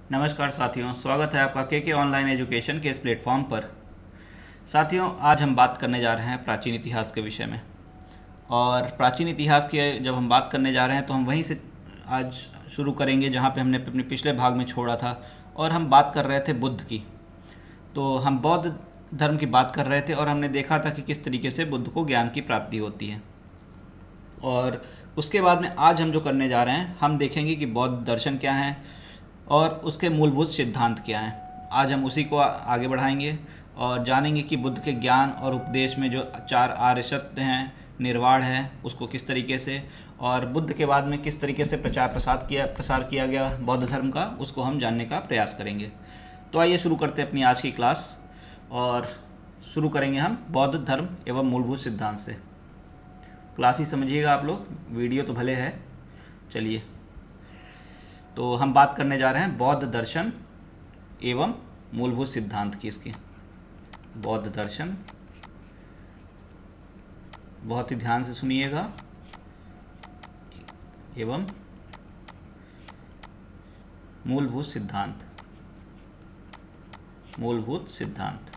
नमस्कार साथियों, स्वागत है आपका के ऑनलाइन एजुकेशन के इस प्लेटफॉर्म पर। साथियों, आज हम बात करने जा रहे हैं प्राचीन इतिहास के विषय में। और प्राचीन इतिहास की जब हम बात करने जा रहे हैं तो हम वहीं से आज शुरू करेंगे जहां पे हमने अपने पिछले भाग में छोड़ा था। और हम बात कर रहे थे बुद्ध की। तो हम बौद्ध धर्म की बात कर रहे थे और हमने देखा था कि किस तरीके से बुद्ध को ज्ञान की प्राप्ति होती है। और उसके बाद में आज हम जो करने जा रहे हैं, हम देखेंगे कि बौद्ध दर्शन क्या है और उसके मूलभूत सिद्धांत क्या हैं। आज हम उसी को आगे बढ़ाएंगे और जानेंगे कि बुद्ध के ज्ञान और उपदेश में जो 4 आर्य सत्य हैं, निर्वाण है, उसको किस तरीके से, और बुद्ध के बाद में किस तरीके से प्रसार किया गया बौद्ध धर्म का, उसको हम जानने का प्रयास करेंगे। तो आइए शुरू करते हैं अपनी आज की क्लास। और शुरू करेंगे हम बौद्ध धर्म एवं मूलभूत सिद्धांत से। क्लास ही समझिएगा आप लोग, वीडियो तो भले है। चलिए, तो हम बात करने जा रहे हैं बौद्ध दर्शन एवं मूलभूत सिद्धांत की। इसकी बौद्ध दर्शन, बहुत ही ध्यान से सुनिएगा, एवं मूलभूत सिद्धांत। मूलभूत सिद्धांत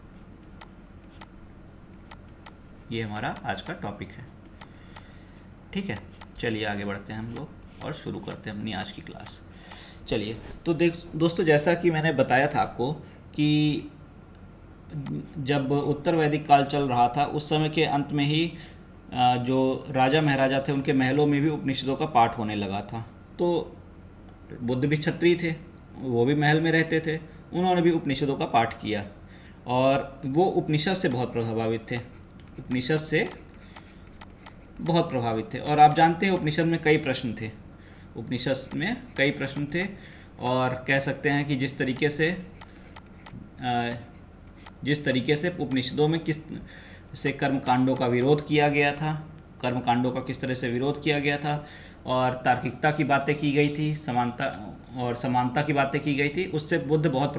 ये हमारा आज का टॉपिक है। ठीक है, चलिए आगे बढ़ते हैं हम लोग और शुरू करते हैं अपनी आज की क्लास। चलिए, तो दोस्तों, जैसा कि मैंने बताया था आपको कि जब उत्तर वैदिक काल चल रहा था, उस समय के अंत में ही जो राजा महाराजा थे उनके महलों में भी उपनिषदों का पाठ होने लगा था। तो बुद्ध भी क्षत्रिय थे, वो भी महल में रहते थे, उन्होंने भी उपनिषदों का पाठ किया और वो उपनिषद से बहुत प्रभावित थे। उपनिषद से बहुत प्रभावित थे। और आप जानते हैं उपनिषद में कई प्रश्न थे। उपनिषद में कई प्रश्न थे और कह सकते हैं कि जिस तरीके से उपनिषदों में किस से कर्मकांडों का विरोध किया गया था, कर्मकांडों का किस तरह से विरोध किया गया था, और तार्किकता की बातें की गई थी, समानता की बातें की गई थी, उससे बुद्ध बहुत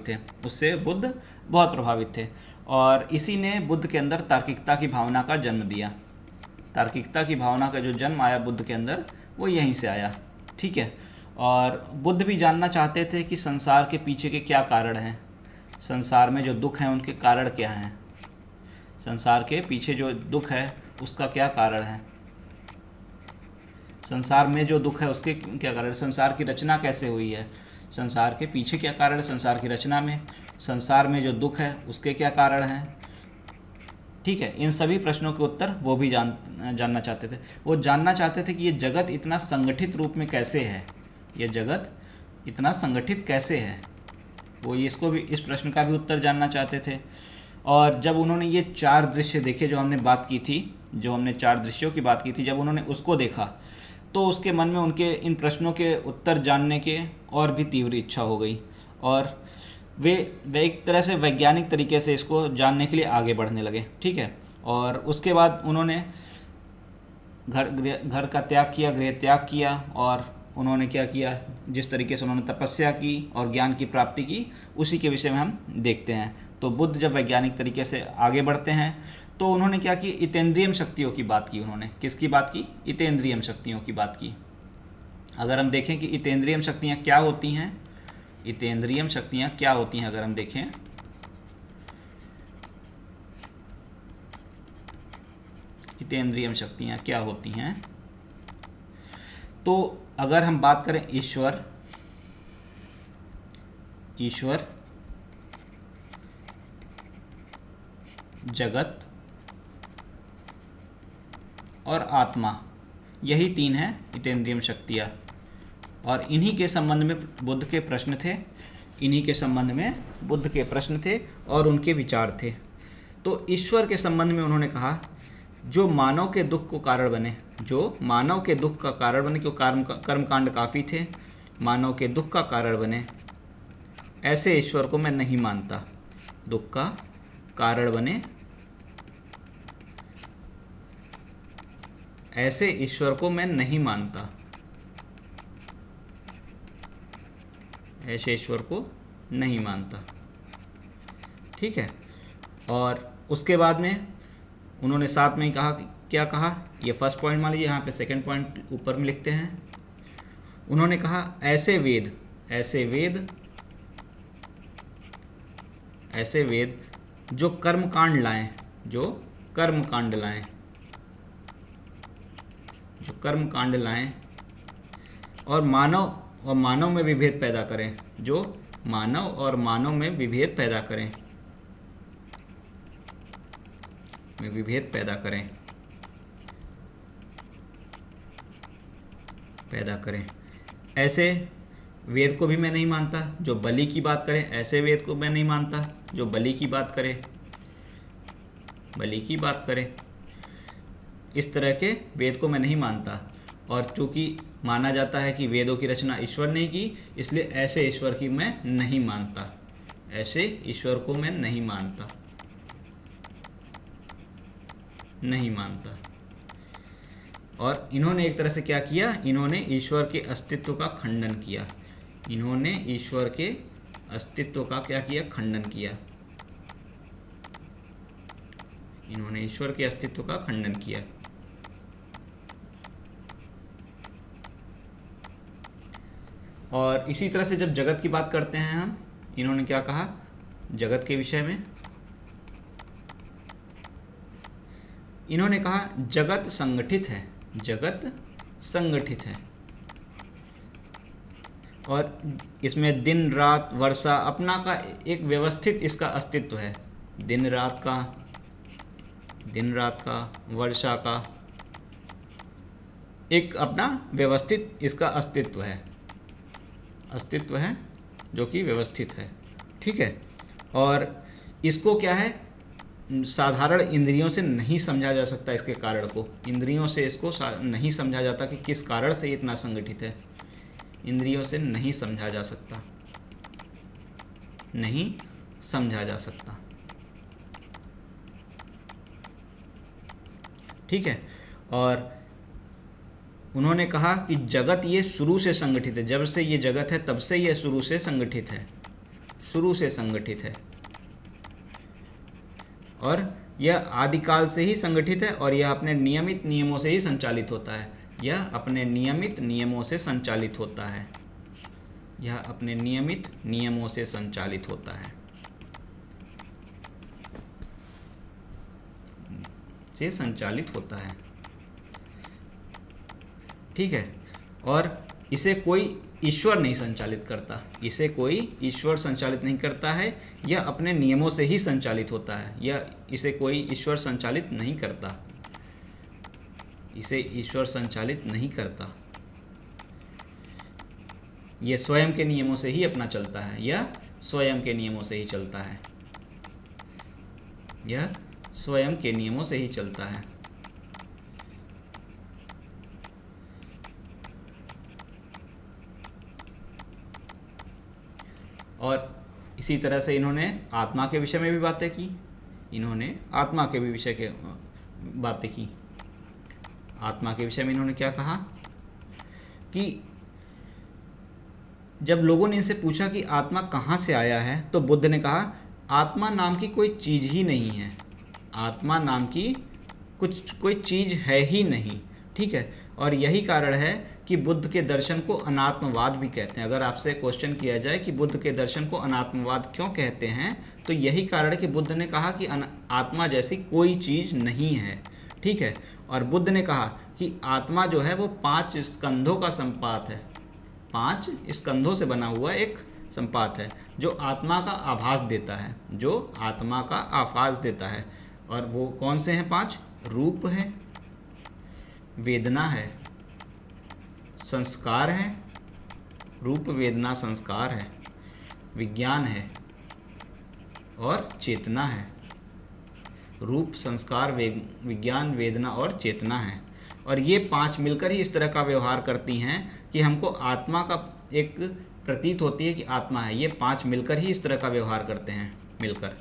प्रभावित थे। और इसी ने बुद्ध के अंदर तार्किकता की भावना का जन्म दिया। तार्किकता की भावना का जो जन्म आया बुद्ध के अंदर, वो यहीं से आया। ठीक है, और बुद्ध भी जानना चाहते थे कि संसार के पीछे के क्या कारण हैं, संसार में जो दुख हैं उनके कारण क्या हैं, संसार के पीछे जो दुख है उसका क्या कारण है, संसार में जो दुख है उसके क्या कारण, संसार की रचना कैसे हुई है, संसार के पीछे क्या कारण है, संसार की रचना में, संसार में जो दुख है उसके क्या कारण हैं। ठीक है, इन सभी प्रश्नों के उत्तर वो भी जानना चाहते थे। वो जानना चाहते थे कि ये जगत इतना संगठित रूप में कैसे है, ये जगत इतना संगठित कैसे है। वो इसको भी, इस प्रश्न का भी उत्तर जानना चाहते थे। और जब उन्होंने ये 4 दृश्य देखे, जो हमने 4 दृश्यों की बात की थी, जब उन्होंने उसको देखा तो उसके मन में उनके इन प्रश्नों के उत्तर जानने के और भी तीव्र इच्छा हो गई और वे एक तरह से वैज्ञानिक तरीके से इसको जानने के लिए आगे बढ़ने लगे। ठीक है, और उसके बाद उन्होंने घर का त्याग किया, गृह त्याग किया, और उन्होंने क्या किया, जिस तरीके से उन्होंने तपस्या की और ज्ञान की प्राप्ति की, उसी के विषय में हम देखते हैं। तो बुद्ध जब वैज्ञानिक तरीके से आगे बढ़ते हैं तो उन्होंने क्या की, इतेंद्रियम शक्तियों की बात की। उन्होंने किसकी बात की, इतेंद्रियम शक्तियों की बात की। अगर हम देखें कि इतेंद्रियम शक्तियाँ क्या होती हैं, इतेंद्रियम शक्तियाँ क्या होती हैं, अगर हम देखें, इतेंद्रियम शक्तियाँ क्या होती हैं, तो अगर हम बात करें ईश्वर, जगत और आत्मा, यही 3 हैं इतेंद्रियम शक्तियाँ। और इन्हीं के संबंध में बुद्ध के प्रश्न थे, और उनके विचार थे। तो ईश्वर के संबंध में उन्होंने कहा, जो मानव के दुख को कारण बने, जो मानव के दुख का कारण बने, क्योंकि कर्मकांड काफ़ी थे, मानव के दुख का कारण बने, ऐसे ईश्वर को मैं नहीं मानता। दुख का कारण बने, ऐसे ईश्वर को मैं नहीं मानता, ऐसे ईश्वर को नहीं मानता। ठीक है, और उसके बाद में उन्होंने साथ में ही कहा, क्या कहा, ये फर्स्ट पॉइंट मान लीजिए, यहाँ पे सेकंड पॉइंट ऊपर में लिखते हैं। उन्होंने कहा, ऐसे वेद ऐसे वेद जो कर्मकांड लाएं, जो कर्मकांड लाएं, जो कर्मकांड लाएं और मानव में विभेद पैदा करें, जो मानव और मानव में विभेद पैदा करें, में विभेद पैदा करें, ऐसे वेद को भी मैं नहीं मानता। जो बलि की बात करे, ऐसे वेद को मैं नहीं मानता जो बलि की बात करे, इस तरह के वेद को मैं नहीं मानता। और चूंकि माना जाता है कि वेदों की रचना ईश्वर ने की, इसलिए ऐसे ईश्वर की मैं नहीं मानता, ऐसे ईश्वर को मैं नहीं मानता। और इन्होंने एक तरह से क्या किया, इन्होंने ईश्वर के अस्तित्व का खंडन किया। इन्होंने ईश्वर के अस्तित्व का क्या किया, खंडन किया। इन्होंने ईश्वर के अस्तित्व का खंडन किया। और इसी तरह से जब जगत की बात करते हैं हम, इन्होंने क्या कहा जगत के विषय में, इन्होंने कहा जगत संगठित है, जगत संगठित है और इसमें दिन रात वर्षा अपना का एक व्यवस्थित इसका अस्तित्व है। दिन रात का वर्षा का एक अपना व्यवस्थित इसका अस्तित्व है जो कि व्यवस्थित है। ठीक है। और इसको क्या है, साधारण इंद्रियों से नहीं समझा जा सकता। इसके कारण को इंद्रियों से इसको नहीं समझा जाता कि किस कारण से इतना संगठित है। इंद्रियों से नहीं समझा जा सकता, नहीं समझा जा सकता। ठीक है। और उन्होंने कहा कि जगत ये शुरू से संगठित है। जब से ये जगत है तब से ये शुरू से संगठित है, शुरू से संगठित है। और यह आदिकाल से ही संगठित है और यह अपने नियमित नियमों से ही संचालित होता है। यह अपने नियमित नियमों से संचालित होता है। यह अपने नियमित नियमों से संचालित होता है, से संचालित होता है। ठीक है। और इसे कोई ईश्वर नहीं संचालित करता, इसे कोई ईश्वर संचालित नहीं करता है। यह अपने नियमों से ही संचालित होता है। इसे कोई ईश्वर संचालित नहीं करता, इसे ईश्वर संचालित नहीं करता। यह स्वयं के नियमों से ही अपना चलता है, यह स्वयं के नियमों से ही चलता है, यह स्वयं के नियमों से ही चलता है। और इसी तरह से इन्होंने आत्मा के विषय में भी बातें की। इन्होंने आत्मा के भी विषय के बातें की। आत्मा के विषय में इन्होंने क्या कहा कि जब लोगों ने इनसे पूछा कि आत्मा कहाँ से आया है, तो बुद्ध ने कहा आत्मा नाम की कोई चीज़ ही नहीं है। आत्मा नाम की कोई चीज़ है ही नहीं। ठीक है। और यही कारण है कि बुद्ध के दर्शन को अनात्मवाद भी कहते हैं। अगर आपसे क्वेश्चन किया जाए कि बुद्ध के दर्शन को अनात्मवाद क्यों कहते हैं, तो यही कारण है कि बुद्ध ने कहा कि आत्मा जैसी कोई चीज़ नहीं है। ठीक है। और बुद्ध ने कहा कि आत्मा जो है वो 5 स्कंधों का संपात है, 5 स्कंधों से बना हुआ एक संपात है जो आत्मा का आभास देता है, जो आत्मा का आभास देता है। और वो कौन से हैं 5? रूप है, वेदना है, संस्कार है, रूप वेदना संस्कार है, विज्ञान है और चेतना है। रूप, संस्कार, विज्ञान, वेदना और चेतना है। और ये 5 मिलकर ही इस तरह का व्यवहार करती हैं कि हमको आत्मा का एक प्रतीत होती है कि आत्मा है। ये 5 मिलकर ही इस तरह का व्यवहार करते हैं, मिलकर।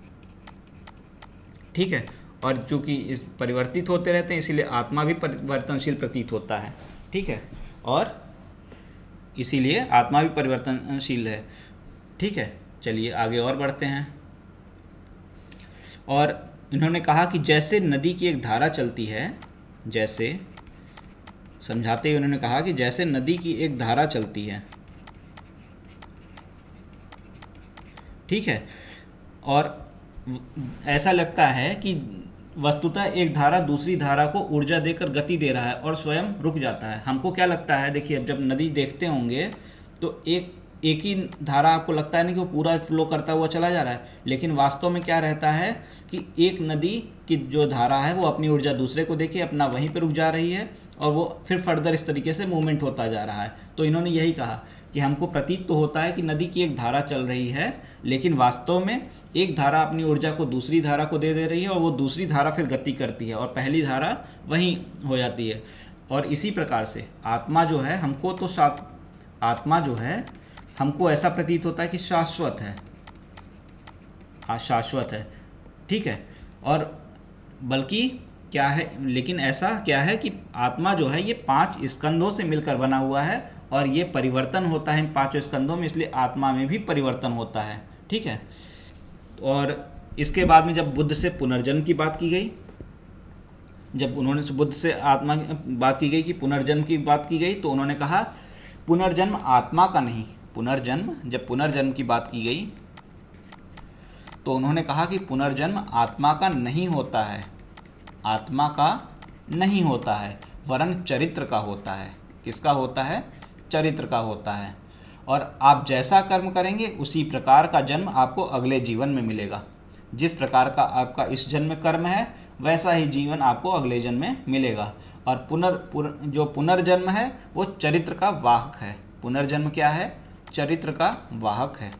ठीक है। और चूँकि इस परिवर्तित होते रहते हैं, इसीलिए आत्मा भी परिवर्तनशील प्रतीत होता है। ठीक है। और इसीलिए आत्मा भी परिवर्तनशील है। ठीक है। चलिए आगे और बढ़ते हैं। और इन्होंने कहा कि जैसे नदी की एक धारा चलती है, जैसे समझाते हुए उन्होंने कहा कि जैसे नदी की एक धारा चलती है। ठीक है। और ऐसा लगता है कि वस्तुतः एक धारा दूसरी धारा को ऊर्जा देकर गति दे रहा है और स्वयं रुक जाता है। हमको क्या लगता है, देखिए अब जब नदी देखते होंगे तो एक ही धारा आपको लगता है ना कि वो पूरा फ्लो करता हुआ चला जा रहा है, लेकिन वास्तव में क्या रहता है कि एक नदी की जो धारा है वो अपनी ऊर्जा दूसरे को देके अपना वहीं पर रुक जा रही है और वो फिर फर्दर इस तरीके से मूवमेंट होता जा रहा है। तो इन्होंने यही कहा कि हमको प्रतीत तो होता है कि नदी की एक धारा चल रही है, लेकिन वास्तव में एक धारा अपनी ऊर्जा को दूसरी धारा को दे रही है और वो दूसरी धारा फिर गति करती है और पहली धारा वहीं हो जाती है। और इसी प्रकार से आत्मा जो है हमको तो आत्मा जो है हमको ऐसा प्रतीत होता है कि शाश्वत है, शाश्वत है, ठीक है। और बल्कि क्या है, लेकिन ऐसा क्या है कि आत्मा जो है ये 5 स्कंदों से मिलकर बना हुआ है और ये परिवर्तन होता है इन 5 स्कंदों में, इसलिए आत्मा में भी परिवर्तन होता है, ठीक है। और इसके बाद में जब बुद्ध से पुनर्जन्म की बात की गई, जब उन्होंने बुद्ध से आत्मा की बात की गई कि पुनर्जन्म की बात की गई, तो उन्होंने कहा पुनर्जन्म आत्मा का नहीं, जब पुनर्जन्म की बात की गई तो उन्होंने कहा कि पुनर्जन्म आत्मा का नहीं होता है, आत्मा का नहीं होता है, वरन चरित्र का होता है। किसका होता है? चरित्र का होता है। और आप जैसा कर्म करेंगे उसी प्रकार का जन्म आपको अगले जीवन में मिलेगा। जिस प्रकार का आपका इस जन्म में कर्म है वैसा ही जीवन आपको अगले जन्म में मिलेगा। और जो पुनर्जन्म है वो चरित्र का वाहक है। पुनर्जन्म क्या है? चरित्र का वाहक है,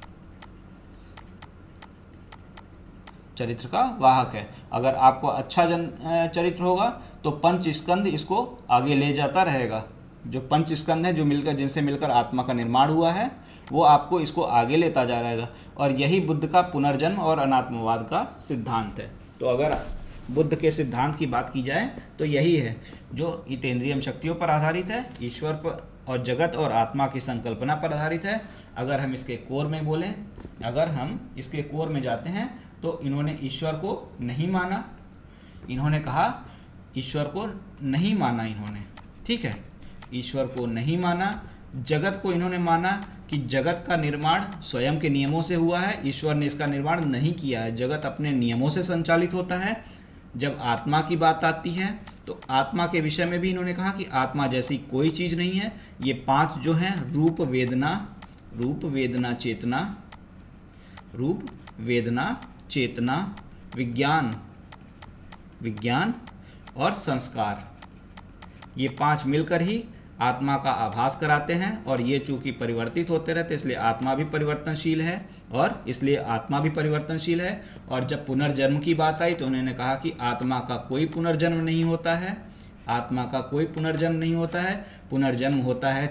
चरित्र का वाहक है। अगर आपको अच्छा चरित्र होगा तो पंच स्कंद इसको आगे ले जाता रहेगा। जो पंच स्कंद है, जो मिलकर जिनसे मिलकर आत्मा का निर्माण हुआ है, वो आपको इसको आगे लेता जा रहेगा। और यही बुद्ध का पुनर्जन्म और अनात्मवाद का सिद्धांत है। तो अगर बुद्ध के सिद्धांत की बात की जाए तो यही है, जो हितेंद्रियम शक्तियों पर आधारित है, ईश्वर पर और जगत और आत्मा की संकल्पना पर आधारित है। अगर हम इसके कोर में बोलें, अगर हम इसके कोर में जाते हैं तो इन्होंने ईश्वर को नहीं माना, इन्होंने कहा ईश्वर को नहीं माना इन्होंने, ठीक है, ईश्वर को नहीं माना। जगत को इन्होंने माना कि जगत का निर्माण स्वयं के नियमों से हुआ है, ईश्वर ने इसका निर्माण नहीं किया है, जगत अपने नियमों से संचालित होता है। जब आत्मा की बात आती है तो आत्मा के विषय में भी इन्होंने कहा कि आत्मा जैसी कोई चीज़ नहीं है। ये 5 जो हैं, रूप वेदना चेतना, विज्ञान और संस्कार, ये 5 मिलकर ही आत्मा का आभास कराते हैं। और ये चूँकि परिवर्तित होते रहते इसलिए आत्मा भी परिवर्तनशील है, और जब पुनर्जन्म की बात आई तो उन्होंने कहा कि आत्मा का कोई पुनर्जन्म नहीं होता है, पुनर्जन्म होता है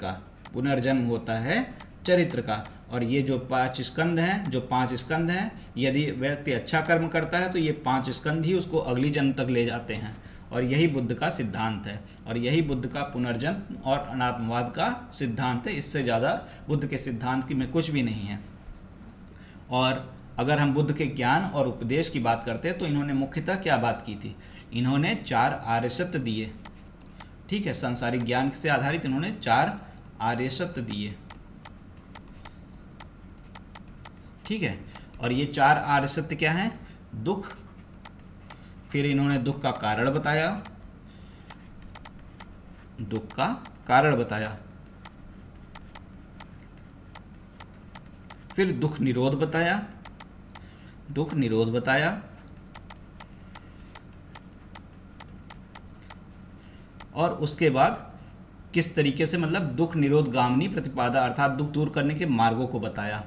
चरित्र का। और ये जो 5 स्कंद हैं, यदि व्यक्ति अच्छा कर्म करता है तो ये 5 स्कंद ही उसको अगली जन्म तक ले जाते हैं। और यही बुद्ध का सिद्धांत है, और यही बुद्ध का पुनर्जन्म और अनात्मवाद का सिद्धांत है। इससे ज़्यादा बुद्ध के सिद्धांत की में कुछ भी नहीं है। और अगर हम बुद्ध के ज्ञान और उपदेश की बात करते हैं तो इन्होंने मुख्यतः क्या बात की थी? इन्होंने 4 आर्य सत्य दिए, ठीक है, सांसारिक ज्ञान से आधारित इन्होंने 4 आर्य सत्य दिए, ठीक है। और ये 4 आर्य सत्य क्या हैं? दुख, फिर इन्होंने दुख का कारण बताया, फिर दुख निरोध बताया, और उसके बाद किस तरीके से, मतलब दुख निरोध गामिनी प्रतिपादा, अर्थात दुख दूर करने के मार्गों को बताया,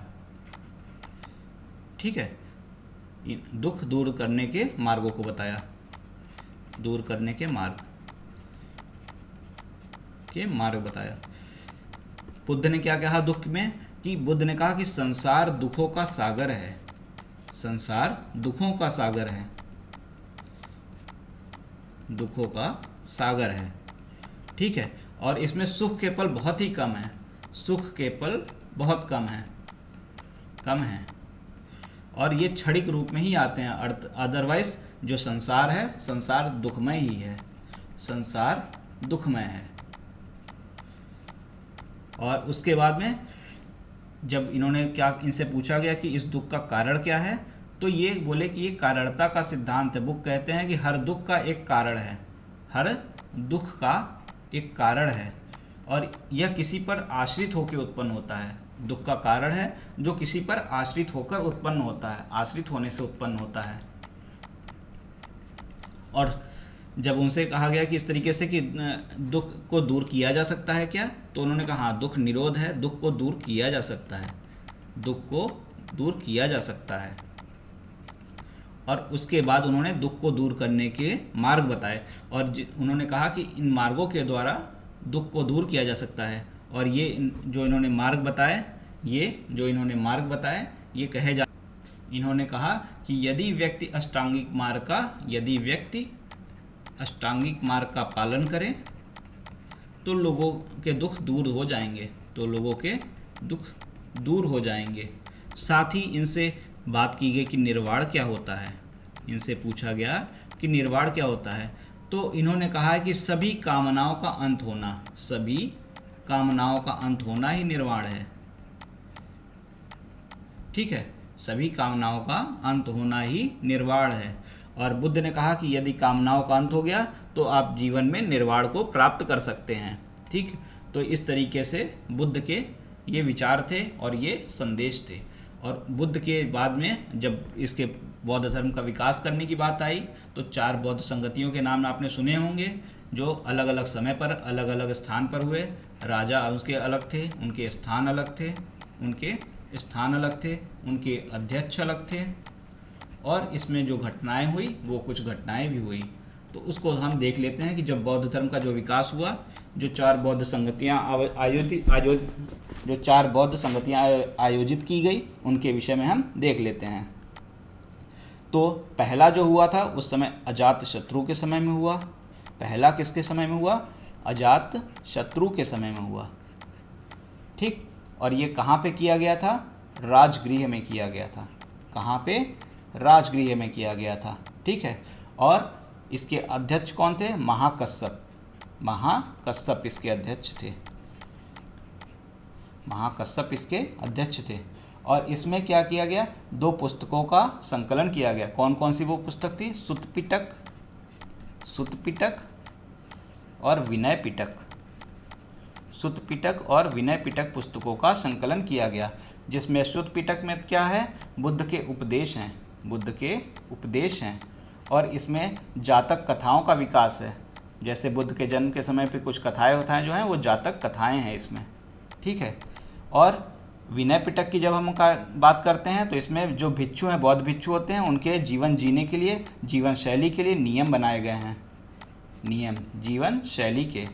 ठीक है, दुख दूर करने के मार्गों को बताया, मार्ग बताया। बुद्ध ने क्या कहा दुख में? कि बुद्ध ने कहा कि संसार दुखों का सागर है, ठीक है। और इसमें सुख के पल बहुत ही कम है, बहुत कम है, और ये क्षणिक रूप में ही आते हैं। अदरवाइज जो संसार है, संसार दुखमय ही है, और उसके बाद में जब इन्होंने क्या इनसे पूछा गया कि इस दुख का कारण क्या है, तो ये बोले कि ये कारणता का सिद्धांत है। बुक कहते हैं कि हर दुख का एक कारण है, हर दुख का एक कारण है, और यह किसी पर आश्रित होकर उत्पन्न होता है। दुख का कारण है जो किसी पर आश्रित होकर उत्पन्न होता है, आश्रित होने से उत्पन्न होता है। और जब उनसे कहा गया कि इस तरीके से कि दुख को दूर किया जा सकता है क्या, तो उन्होंने कहा हाँ, दुख निरोध है, दुख को दूर किया जा सकता है, दुख को दूर किया जा सकता है। और उसके बाद उन्होंने दुख को दूर करने के मार्ग बताए, और उन्होंने कहा कि इन मार्गों के द्वारा दुख को दूर किया जा सकता है। और ये जो इन्होंने मार्ग बताए, ये कहे जा, इन्होंने कहा कि यदि व्यक्ति अष्टांगिक मार्ग का पालन करे तो लोगों के दुख दूर हो जाएंगे। साथ ही इनसे बात की गई कि निर्वाण क्या होता है, इनसे पूछा गया कि निर्वाण क्या होता है, तो इन्होंने कहा है कि सभी कामनाओं का अंत होना ही निर्वाण है। ठीक है, सभी कामनाओं का अंत होना ही निर्वाण है। और बुद्ध ने कहा कि यदि कामनाओं का अंत हो गया तो आप जीवन में निर्वाण को प्राप्त कर सकते हैं। ठीक, तो इस तरीके से बुद्ध के ये विचार थे और ये संदेश थे। और बुद्ध के बाद में जब इसके बौद्ध धर्म का विकास करने की बात आई तो 4 बौद्ध संगतियों के नाम आपने सुने होंगे, जो अलग अलग समय पर अलग अलग स्थान पर हुए। राजा उसके अलग थे, उनके स्थान अलग थे, उनके अध्यक्ष अलग थे, और इसमें जो घटनाएं हुई वो कुछ घटनाएं भी हुई। तो उसको हम देख लेते हैं कि जब बौद्ध धर्म का जो विकास हुआ, जो 4 बौद्ध संगतियाँ आयोजित की गई, उनके विषय में हम देख लेते हैं। तो पहला जो हुआ था उस समय अजात शत्रु के समय में हुआ। पहला किसके समय में हुआ? अजात शत्रु के समय में हुआ। ठीक, और ये कहाँ पे किया गया था? राजगृह में किया गया था। कहाँ पे? राजगृह में किया गया था। ठीक है, और इसके अध्यक्ष कौन थे? महाकश्यप इसके अध्यक्ष थे। और इसमें क्या किया गया? 2 पुस्तकों का संकलन किया गया। कौन कौन सी वो पुस्तक थी? सुत्त पिटक और विनय पिटक पुस्तकों का संकलन किया गया, जिसमें सुत्त पिटक में क्या है? बुद्ध के उपदेश हैं, और इसमें जातक कथाओं का विकास है। जैसे बुद्ध के जन्म के समय पे कुछ कथाएं जो हैं वो जातक कथाएं हैं इसमें। ठीक है, और विनय पिटक की जब हम बात करते हैं तो इसमें जो भिक्षु हैं, बौद्ध भिक्षु होते हैं, उनके जीवन जीने के लिए, जीवन शैली के लिए नियम बनाए गए हैं। जीवन शैली के।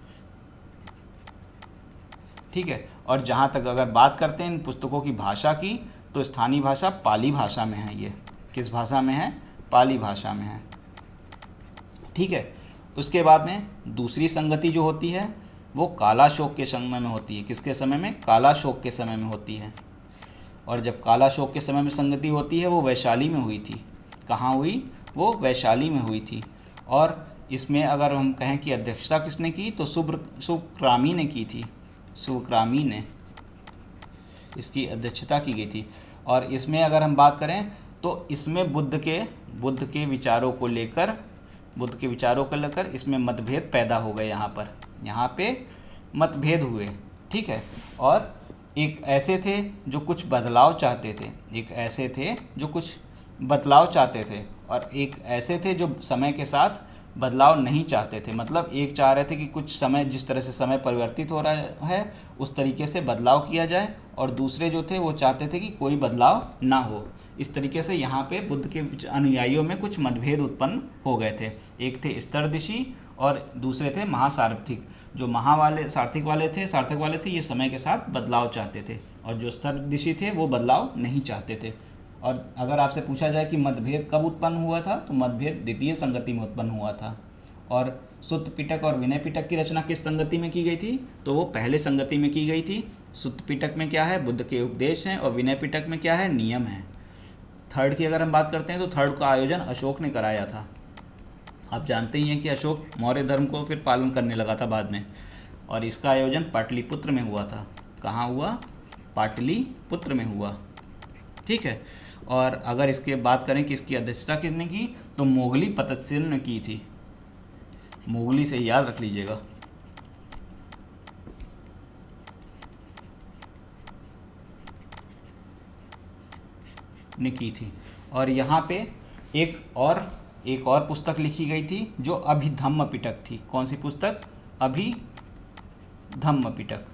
ठीक है, और जहाँ तक अगर बात करते हैं इन पुस्तकों की भाषा की, तो स्थानीय भाषा पाली भाषा में है। ये किस भाषा में है? पाली भाषा में है। ठीक है, उसके बाद में दूसरी संगति जो होती है वो कालाशोक के समय में होती है। किसके समय में? कालाशोक के समय में होती है। और जब कालाशोक के समय में संगति होती है वो वैशाली में हुई थी। कहाँ हुई? वो वैशाली में हुई थी। और इसमें अगर हम कहें कि अध्यक्षता किसने की, तो सुब्रक्रामी ने की थी। सुब्रक्रामी ने इसकी अध्यक्षता की गई थी। और इसमें अगर हम बात करें तो इसमें बुद्ध के विचारों को लेकर इसमें मतभेद पैदा हो गए। यहाँ पे मतभेद हुए। ठीक है, और एक ऐसे थे जो कुछ बदलाव चाहते थे, और एक ऐसे थे जो समय के साथ बदलाव नहीं चाहते थे। मतलब एक चाह रहे थे कि कुछ समय, जिस तरह से समय परिवर्तित हो रहा है उस तरीके से बदलाव किया जाए, और दूसरे जो थे वो चाहते थे कि कोई बदलाव ना हो। इस तरीके से यहाँ पे बुद्ध के अनुयायियों में कुछ मतभेद उत्पन्न हो गए थे। एक थे स्तरदिशी और दूसरे थे महासारथिक। जो सारथिक वाले थे ये समय के साथ बदलाव चाहते थे, और जो स्तरदिशी थे वो बदलाव नहीं चाहते थे। और अगर आपसे पूछा जाए कि मतभेद कब उत्पन्न हुआ था, तो मतभेद द्वितीय संगति में उत्पन्न हुआ था। और सुत्त पिटक और विनय पिटक की रचना किस संगति में की गई थी? तो वो पहले संगति में की गई थी। सुत्त पिटक में क्या है? बुद्ध के उपदेश हैं, और विनय पिटक में क्या है? नियम है। थर्ड की अगर हम बात करते हैं तो थर्ड का आयोजन अशोक ने कराया था। आप जानते ही हैं कि अशोक मौर्य धर्म को फिर पालन करने लगा था बाद में, और इसका आयोजन पाटलिपुत्र में हुआ था। कहाँ हुआ? पाटलिपुत्र में हुआ। ठीक है, और अगर इसके बात करें कि इसकी अध्यक्षता किसने की, तो मोगली पतत्सेन ने की थी। मोगली से याद रख लीजिएगा। ने की थी। और यहाँ पे एक और पुस्तक लिखी गई थी जो अभिधम्म पिटक थी। कौन सी पुस्तक? अभिधम्म पिटक।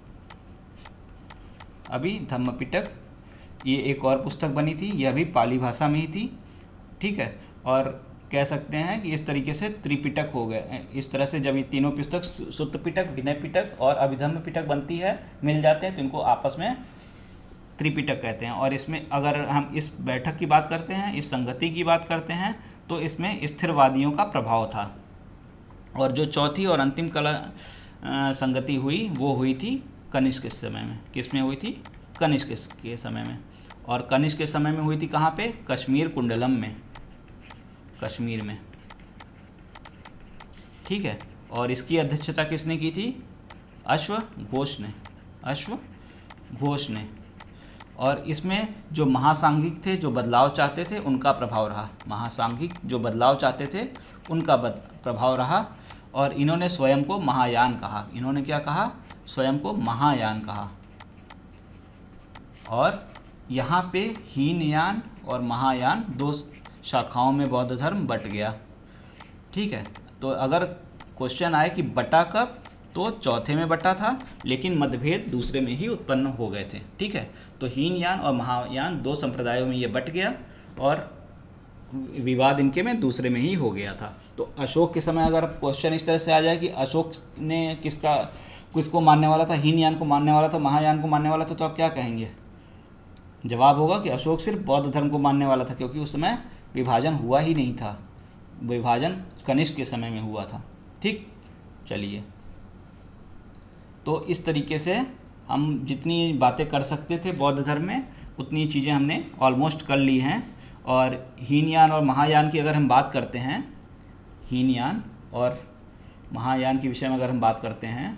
अभिधम्म पिटक, ये एक और पुस्तक बनी थी, यह भी पाली भाषा में ही थी। ठीक है, और कह सकते हैं कि इस तरीके से त्रिपिटक हो गए। इस तरह से जब ये तीनों पुस्तक सुत्त पिटक, विनय पिटक और अभिधम्म पिटक बनती है, मिल जाते हैं, तो इनको आपस में त्रिपिटक कहते हैं। और इसमें अगर हम इस बैठक की बात करते हैं, इस संगति की बात करते हैं, तो इसमें स्थिरवादियों का प्रभाव था। और जो चौथी और अंतिम कला संगति हुई वो हुई थी कनिष्क के समय में। किस में हुई थी? कनिष्क के समय में। और कनिष्क के समय में हुई थी कहाँ पे? कश्मीर कुंडलम में, कश्मीर में। ठीक है, और इसकी अध्यक्षता किसने की थी? अश्वघोष ने, अश्वघोष ने। और इसमें जो महासांघिक थे, जो बदलाव चाहते थे, उनका प्रभाव रहा। महासांघिक जो बदलाव चाहते थे उनका प्रभाव रहा। और इन्होंने स्वयं को महायान कहा। इन्होंने क्या कहा? स्वयं को महायान कहा। और यहाँ पे हीनयान और महायान दो शाखाओं में बौद्ध धर्म बट गया। ठीक है, तो अगर क्वेश्चन आए कि बटा कब, तो चौथे में बटा था, लेकिन मतभेद दूसरे में ही उत्पन्न हो गए थे। ठीक है, तो हीनयान और महायान दो संप्रदायों में ये बट गया और विवाद इनके में दूसरे में ही हो गया था। तो अशोक के समय अगर क्वेश्चन इस तरह से आ जाए कि अशोक ने किसको मानने वाला था? हीनयान को मानने वाला था, महायान को मानने वाला था, तो आप क्या कहेंगे? जवाब होगा कि अशोक सिर्फ बौद्ध धर्म को मानने वाला था, क्योंकि उस समय विभाजन हुआ ही नहीं था। विभाजन कनिष्क के समय में हुआ था। ठीक, चलिए, तो इस तरीके से हम जितनी बातें कर सकते थे बौद्ध धर्म में, उतनी चीज़ें हमने ऑलमोस्ट कर ली हैं। और हीनयान और महायान की अगर हम बात करते हैं, हीनयान और महायान के विषय में अगर हम बात करते हैं,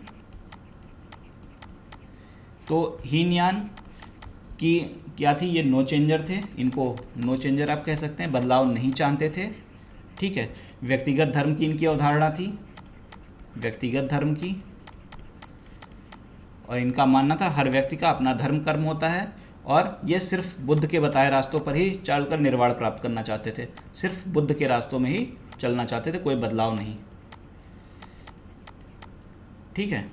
तो हीनयान की क्या थी? ये नो चेंजर थे। इनको नो चेंजर आप कह सकते हैं, बदलाव नहीं चाहते थे। ठीक है, व्यक्तिगत धर्म की इनकी अवधारणा थी, व्यक्तिगत धर्म की। और इनका मानना था हर व्यक्ति का अपना धर्म कर्म होता है, और ये सिर्फ बुद्ध के बताए रास्तों पर ही चलकर निर्वाण प्राप्त करना चाहते थे। सिर्फ बुद्ध के रास्तों में ही चलना चाहते थे, कोई बदलाव नहीं। ठीक है,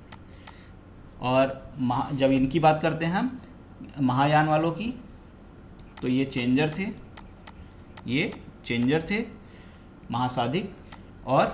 और जब इनकी बात करते हैं हम महायान वालों की, तो ये चेंजर थे, ये चेंजर थे, महासाधिक। और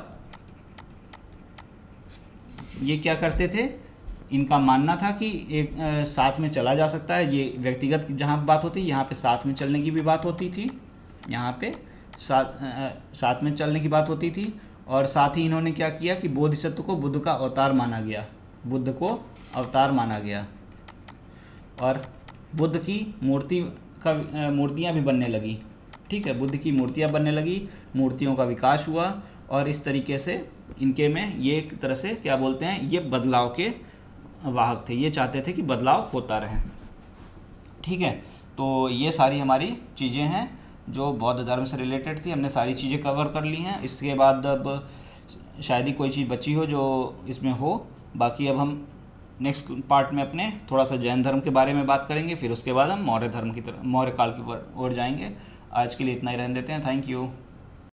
ये क्या करते थे? इनका मानना था कि एक साथ में चला जा सकता है। ये व्यक्तिगत जहाँ बात होती, यहाँ पे साथ में चलने की भी बात होती थी, यहाँ पे साथ में चलने की बात होती थी। और साथ ही इन्होंने क्या किया कि बोधिसत्व को बुद्ध का अवतार माना गया, बुद्ध को अवतार माना गया। और बुद्ध की मूर्तियाँ भी बनने लगी। ठीक है, बुद्ध की मूर्तियाँ बनने लगी, मूर्तियों का विकास हुआ। और इस तरीके से इनके में ये एक तरह से क्या बोलते हैं, ये बदलाव के वाहक थे। ये चाहते थे कि बदलाव होता रहे। ठीक है, तो ये सारी हमारी चीज़ें हैं जो बौद्ध धर्म से रिलेटेड थी। हमने सारी चीज़ें कवर कर ली हैं। इसके बाद अब शायद ही कोई चीज़ बची हो जो इसमें हो। बाकी अब हम नेक्स्ट पार्ट में अपने थोड़ा सा जैन धर्म के बारे में बात करेंगे, फिर उसके बाद हम मौर्य धर्म की तरफ, मौर्य काल की ओर जाएंगे। आज के लिए इतना ही रहने देते हैं। Thank you.